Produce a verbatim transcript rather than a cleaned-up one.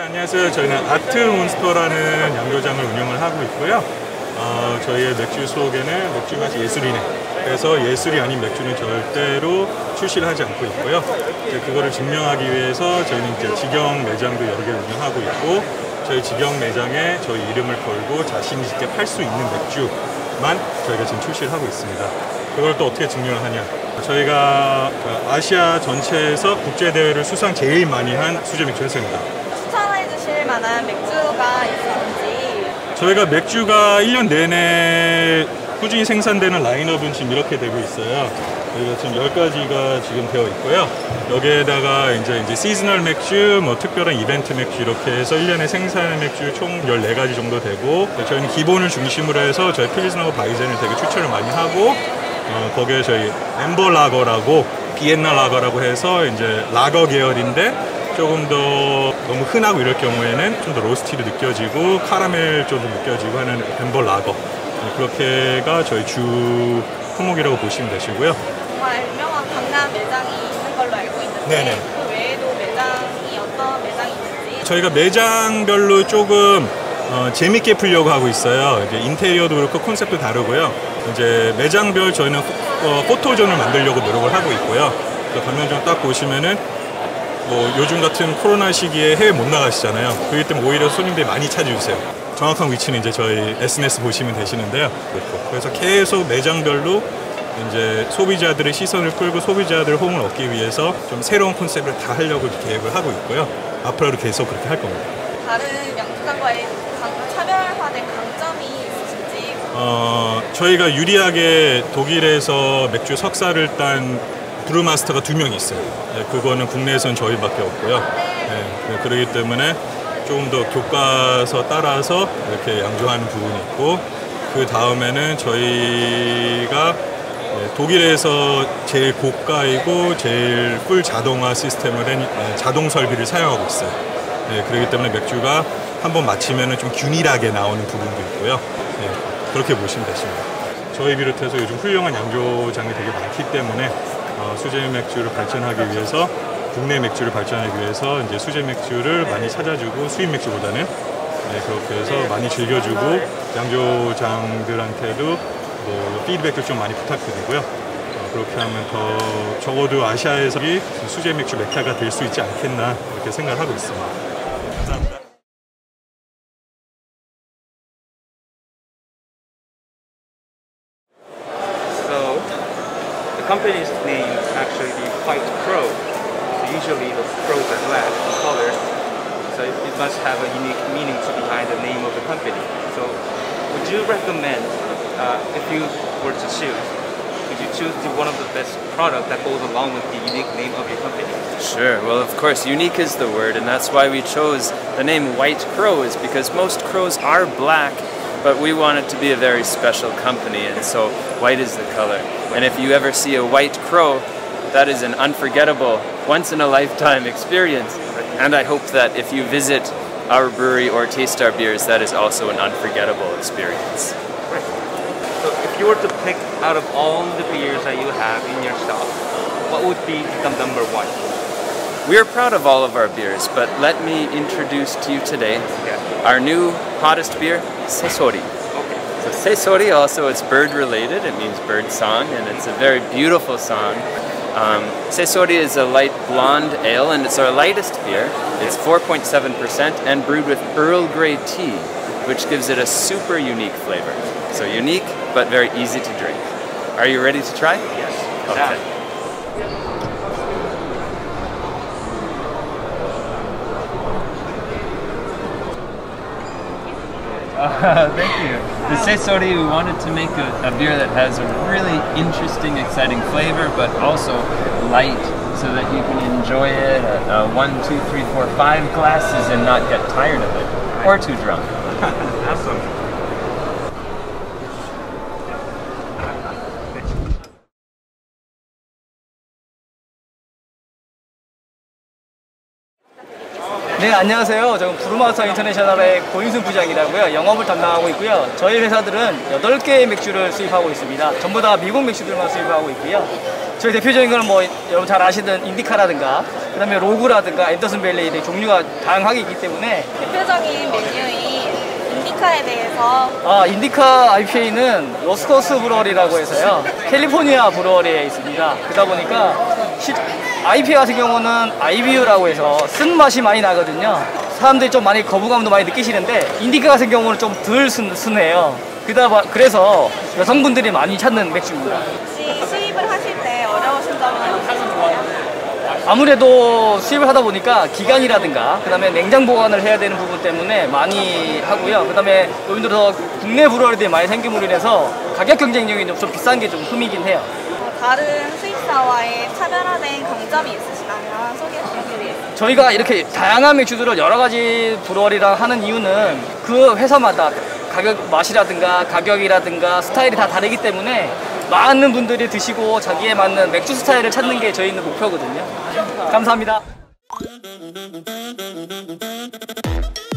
안녕하세요. 저희는 아트몬스터라는 양조장을 운영을 하고 있고요. 어, 저희의 맥주 속에는 맥주 맛이 예술이네. 그래서 예술이 아닌 맥주는 절대로 출시를 하지 않고 있고요. 이제 그거를 증명하기 위해서 저희는 이제 직영 매장도 여러 개 운영하고 있고, 저희 직영 매장에 저희 이름을 걸고 자신 있게 팔 수 있는 맥주만 저희가 지금 출시를 하고 있습니다. 그걸 또 어떻게 증명을 하냐? 저희가 아시아 전체에서 국제대회를 수상 제일 많이 한 수제 맥주 회사입니다. 추천해 주실 만한 맥주가 있는지? 저희가 맥주가 일 년 내내 꾸준히 생산되는 라인업은 지금 이렇게 되고 있어요. 저희가 지금 열 가지가 지금 되어 있고요. 여기에다가 이제 이제 시즈널 맥주, 뭐 특별한 이벤트 맥주 이렇게 해서 일 년에 생산하는 맥주 총 열네 가지 정도 되고, 저희는 기본을 중심으로 해서 저희 필스너하고 바이젠을 되게 추천을 많이 하고, 어, 거기에 저희 엠버 라거라고 비엔나 라거라고 해서 이제 라거 계열인데 조금 더 너무 흔하고 이럴 경우에는 좀 더 로스티도 느껴지고 카라멜 쪽도 느껴지고 하는 엠버 라거, 그렇게가 저희 주 품목이라고 보시면 되시고요. 정말 유명한 강남 매장이 있는 걸로 알고 있는데 네네. 그 외에도 매장이 어떤 매장이 있는지? 저희가 매장별로 조금 어, 재밌게 풀려고 하고 있어요. 이제 인테리어도 그렇고 콘셉트도 다르고요. 이제 매장별 저희는 어, 포토존을 만들려고 노력을 하고 있고요. 가면 딱 보시면은 뭐 요즘 같은 코로나 시기에 해외 못 나가시잖아요. 그렇기 때문에 오히려 손님들이 많이 찾아주세요. 정확한 위치는 이제 저희 에스엔에스 보시면 되시는데요. 그래서 계속 매장별로 이제 소비자들의 시선을 끌고 소비자들의 호응을 얻기 위해서 좀 새로운 콘셉트를 다 하려고 계획을 하고 있고요. 앞으로도 계속 그렇게 할 겁니다. 다른 양조장과의 차별화된 강점이 있으신지? 어, 저희가 유리하게 독일에서 맥주 석사를 딴 브루마스터가 두 명 있어요. 네, 그거는 국내에서는 저희밖에 없고요. 네, 그렇기 때문에 조금 더 교과서 따라서 이렇게 양조하는 부분이 있고, 그 다음에는 저희가 독일에서 제일 고가이고 제일 풀 자동화 시스템을 한 자동 설비를 사용하고 있어요. 네, 그렇기 때문에 맥주가 한번 마치면 좀 균일하게 나오는 부분도 있고요. 네, 그렇게 보시면 되십니다. 저희 비롯해서 요즘 훌륭한 양조장이 되게 많기 때문에 어, 수제 맥주를 발전하기 위해서, 국내 맥주를 발전하기 위해서 이제 수제 맥주를 많이 찾아주고 수입 맥주보다는 네, 그렇게 해서 많이 즐겨주고 양조장들한테도 뭐 피드백도 좀 많이 부탁드리고요. 어, 그렇게 하면 더 적어도 아시아에서 수제 맥주 메카가 될 수 있지 않겠나 이렇게 생각을 하고 있습니다. 감사합니다. The company's name is actually White Crow. So usually the crows are black in color, so it must have a unique meaning to behind the name of the company. So would you recommend, uh, if you were to choose, would you choose the, one of the best product that goes along with the unique name of your company? Sure, well of course unique is the word, and that's why we chose the name White Crow, is because most crows are black, but we want it to be a very special company, and so white is the color. And if you ever see a white crow, that is an unforgettable, once-in-a-lifetime experience. And I hope that if you visit our brewery or taste our beers, that is also an unforgettable experience. Right. So if you were to pick out of all the beers that you have in your shop, what would be the number one? We are proud of all of our beers, but let me introduce to you today yeah. our new hottest beer, Sesori. Okay. So Sesori also, it's bird related, it means bird song, and it's a very beautiful song. Um, Sesori is a light blonde ale, and it's our lightest beer. It's four point seven percent and brewed with Earl Grey tea, which gives it a super unique flavor. So unique, but very easy to drink. Are you ready to try? Yes. Okay. Uh, thank you. The Sesori, we wanted to make a, a beer that has a really interesting, exciting flavor, but also light, so that you can enjoy it at uh, one, two, three, four, five glasses and not get tired of it, or too drunk. Awesome. 네, 안녕하세요. 저는 브루마스터 인터내셔널의 고인순 부장이라고요. 영업을 담당하고 있고요. 저희 회사들은 여덟 개의 맥주를 수입하고 있습니다. 전부 다 미국 맥주들만 수입하고 있고요. 저희 대표적인 거는 뭐 여러분 잘 아시던 인디카라든가 그다음에 로그라든가 앤더슨 밸리 등 종류가 다양하게 있기 때문에 대표적인 메뉴인 인디카에 대해서 아, 인디카 아이피에이는 로스코스 브루어리라고 해서요. 캘리포니아 브루어리에 있습니다. 그러다 보니까 시, 아이피에이 같은 경우는 아이비유라고 해서 쓴 맛이 많이 나거든요. 사람들이 좀 많이 거부감도 많이 느끼시는데 인디카 같은 경우는 좀 덜 순해요. 그다 그래서 여성분들이 많이 찾는 맥주입니다. 혹시 수입을 하실 때 어려우신 점은 없으신가요? 아무래도 수입을 하다 보니까 기간이라든가 그다음에 냉장 보관을 해야 되는 부분 때문에 많이 하고요. 그다음에 요즘 들어서 국내 브루어리들이 많이 생김으로 인해서 가격 경쟁력이 좀 비싼 게 좀 흠이긴 해요. 어, 다른 수입사와의 차별화된 강점이 있으시다면 소개해 주시겠어요? 저희가 이렇게 다양한 맥주들을 여러 가지 브루어리랑 하는 이유는 그 회사마다 가격 맛이라든가 가격이라든가 스타일이 다 다르기 때문에 많은 분들이 드시고 자기에 맞는 맥주 스타일을 찾는 게 저희는 목표거든요. 감사합니다.